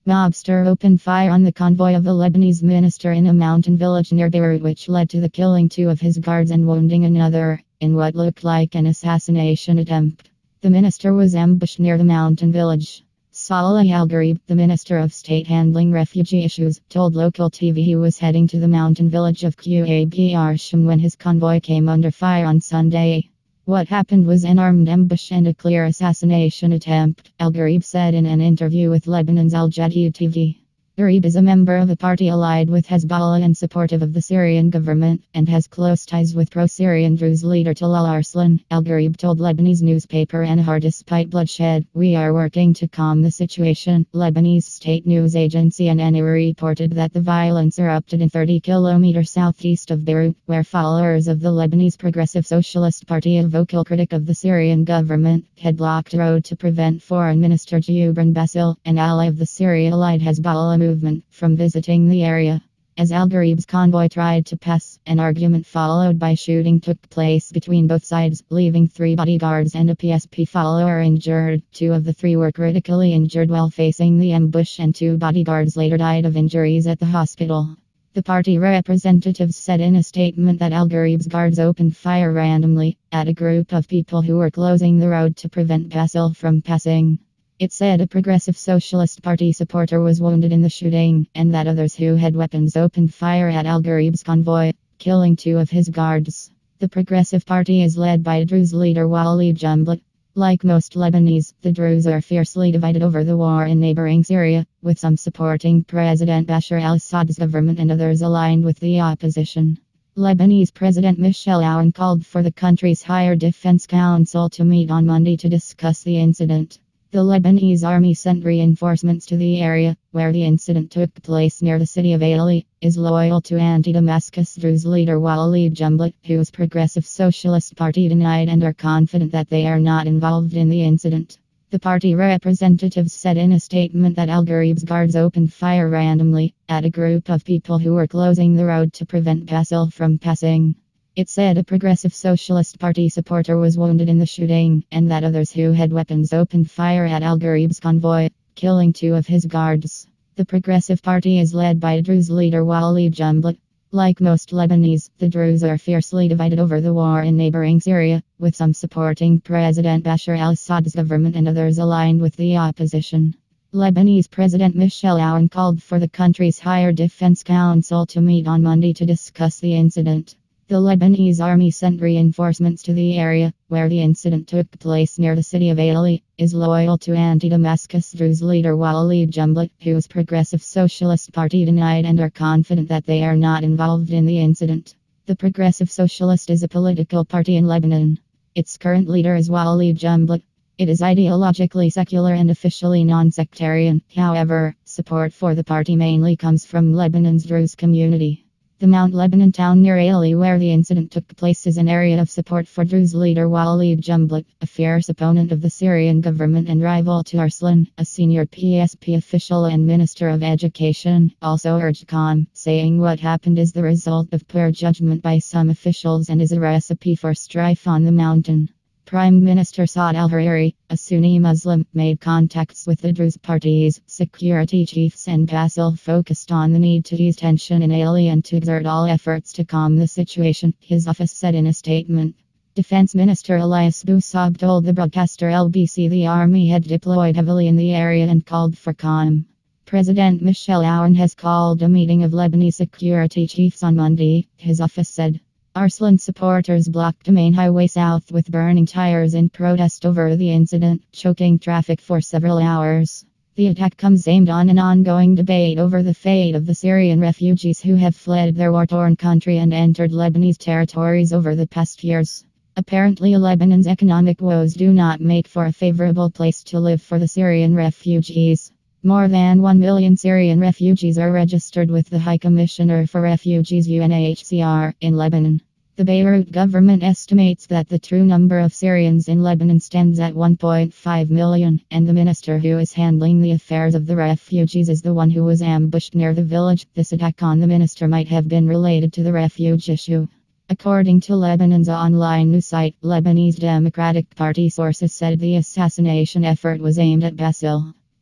Mobster opened fire on the convoy of a Lebanese minister in a mountain village near Beirut, which led to the killing two of his guards and wounding another, in what looked like an assassination attempt. The minister was ambushed near the mountain village. Saleh Al-Gharib, the Minister of State handling refugee issues, told local TV he was heading to the mountain village of Qab Sham when his convoy came under fire on Sunday. What happened was an armed ambush and a clear assassination attempt, Al-Gharib said in an interview with Lebanon's Al Jadid TV. Gharib is a member of a party allied with Hezbollah and supportive of the Syrian government, and has close ties with pro-Syrian Druze leader Talal Arslan. Al-Gharib told Lebanese newspaper Annahar, despite bloodshed, we are working to calm the situation. Lebanese state news agency Anani reported that the violence erupted in 30 kilometers southeast of Beirut, where followers of the Lebanese Progressive Socialist Party, a vocal critic of the Syrian government, had blocked a road to prevent Foreign Minister Jubran Basil, an ally of the Syria-allied Hezbollah movement, from visiting the area. As Al-Gharib's convoy tried to pass, an argument followed by shooting took place between both sides, leaving 3 bodyguards and a PSP follower injured. 2 of the 3 were critically injured while facing the ambush, and 2 bodyguards later died of injuries at the hospital. The party representatives said in a statement that Al-Gharib's guards opened fire randomly at a group of people who were closing the road to prevent Basil from passing. It said a Progressive Socialist Party supporter was wounded in the shooting, and that others who had weapons opened fire at Al-Gharib's convoy, killing 2 of his guards. The Progressive Party is led by Druze leader Walid Jumblat. Like most Lebanese, the Druze are fiercely divided over the war in neighboring Syria, with some supporting President Bashar al-Assad's government and others aligned with the opposition. Lebanese President Michel Aoun called for the country's Higher Defense Council to meet on Monday to discuss the incident. The Lebanese army sent reinforcements to the area, where the incident took place near the city of Aili, is loyal to anti-Damascus Druze leader Walid Jumblat, whose Progressive Socialist Party denied and are confident that they are not involved in the incident. The party representatives said in a statement that Al-Gharib's guards opened fire randomly at a group of people who were closing the road to prevent Basil from passing. It said a Progressive Socialist Party supporter was wounded in the shooting, and that others who had weapons opened fire at Al-Gharib's convoy, killing 2 of his guards. The Progressive Party is led by Druze leader Walid Jumblat. Like most Lebanese, the Druze are fiercely divided over the war in neighboring Syria, with some supporting President Bashar al-Assad's government and others aligned with the opposition. Lebanese President Michel Aoun called for the country's Higher Defense Council to meet on Monday to discuss the incident. The Lebanese army sent reinforcements to the area, where the incident took place near the city of Aili, is loyal to anti-Damascus Druze leader Walid Jumblat, whose Progressive Socialist Party denied and are confident that they are not involved in the incident. The Progressive Socialist is a political party in Lebanon. Its current leader is Walid Jumblat. It is ideologically secular and officially non-sectarian. However, support for the party mainly comes from Lebanon's Druze community. The Mount Lebanon town near Aili, where the incident took place, is an area of support for Druze leader Walid Jumblat, a fierce opponent of the Syrian government and rival to Arslan. A senior PSP official and Minister of Education also urged calm, saying what happened is the result of poor judgment by some officials and is a recipe for strife on the mountain. Prime Minister Saad al-Hariri, a Sunni Muslim, made contacts with the Druze party's security chiefs, and Basil focused on the need to ease tension in Aili and to exert all efforts to calm the situation, his office said in a statement. Defense Minister Elias Bousab told the broadcaster LBC the army had deployed heavily in the area and called for calm. President Michel Aoun has called a meeting of Lebanese security chiefs on Monday, his office said. Arslan supporters blocked a main highway south with burning tires in protest over the incident, choking traffic for several hours. The attack comes aimed on an ongoing debate over the fate of the Syrian refugees who have fled their war-torn country and entered Lebanese territories over the past years. Apparently, Lebanon's economic woes do not make for a favorable place to live for the Syrian refugees. More than 1 million Syrian refugees are registered with the High Commissioner for Refugees UNHCR in Lebanon. The Beirut government estimates that the true number of Syrians in Lebanon stands at 1.5 million, and the minister who is handling the affairs of the refugees is the one who was ambushed near the village. This attack on the minister might have been related to the refugee issue. According to Lebanon's online news site, Lebanese Democratic Party sources said the assassination effort was aimed at Basil.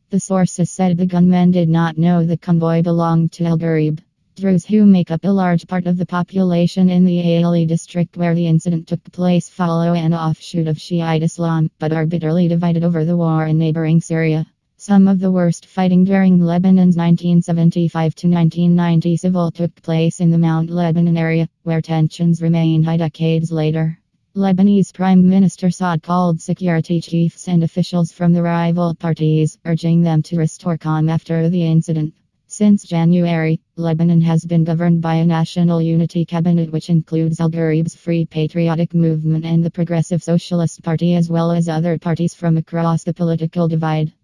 The sources said the gunmen did not know the convoy belonged to Al Ghuraib. Druze, who make up a large part of the population in the Aili district where the incident took place, follow an offshoot of Shiite Islam, but are bitterly divided over the war in neighboring Syria. Some of the worst fighting during Lebanon's 1975 to 1990 civil took place in the Mount Lebanon area, where tensions remain high decades later. Lebanese Prime Minister Saad called security chiefs and officials from the rival parties, urging them to restore calm after the incident. Since January, Lebanon has been governed by a national unity cabinet which includes Al Ghuraib's Free Patriotic Movement and the Progressive Socialist Party, as well as other parties from across the political divide.